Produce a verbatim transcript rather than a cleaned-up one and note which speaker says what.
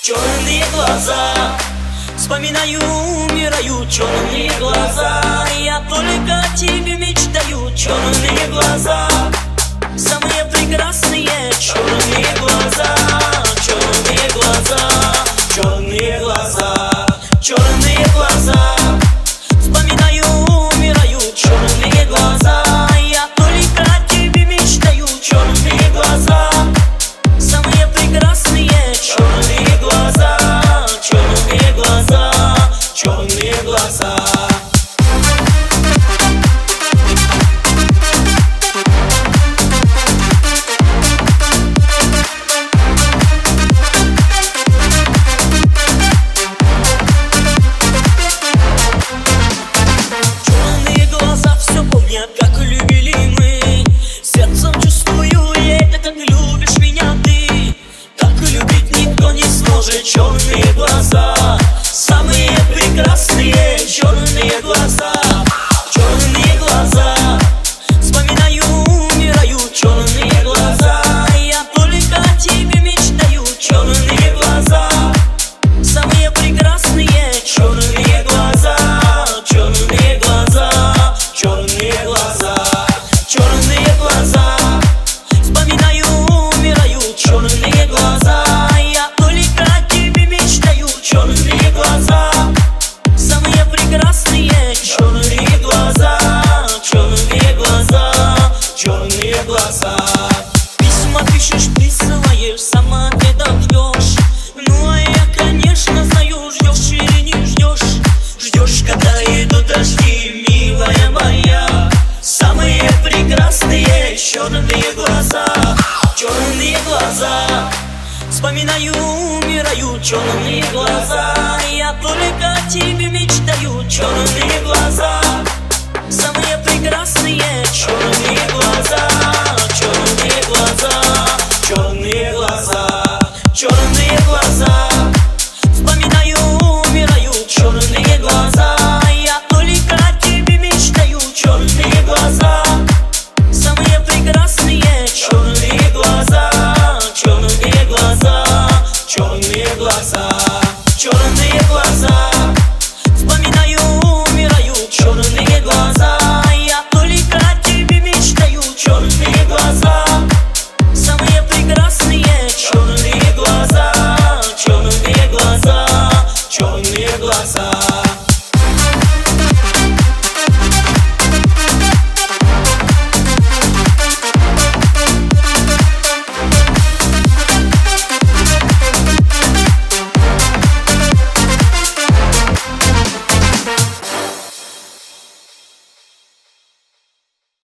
Speaker 1: Черные глаза, вспоминаю, умираю. Черные глаза, я только о тебе мечтаю. Черные глаза, самые прекрасные. Черные глаза, черные глаза, черные глаза, черные глаза, вспоминаю, умираю. Черные глаза, я только о тебе мечтаю. Черные глаза, самые прекрасные. Черные глаза, черные глаза, черные глаза. Черные глаза все помнят, как любили мы. Сердцем чувствую, это как любишь меня ты. Так любить никто не сможет. Черные глаза, самые прекрасные. Черные глаза, черные глаза, вспоминаю, умираю. Черные глаза, я только о тебе мечтаю. Черные глаза, самые прекрасные. Черные глаза, черные глаза, черные глаза, черные глаза, вспоминаю, умираю. Черные глаза, я только о тебе мечтаю. Черные глаза, самые прекрасные. Черные глаза, черные глаза, черные глаза. Письма пишешь, присылаешь, сама ответа ждешь. Ну а я, конечно, знаю, ждешь или не ждешь. Ждешь, когда идут дожди, милая моя. Самые прекрасные. Черные глаза, черные глаза, вспоминаю, умираю. Черные глаза, я только о тебе мечтаю. Черные глаза, самые прекрасные. Черные глаза,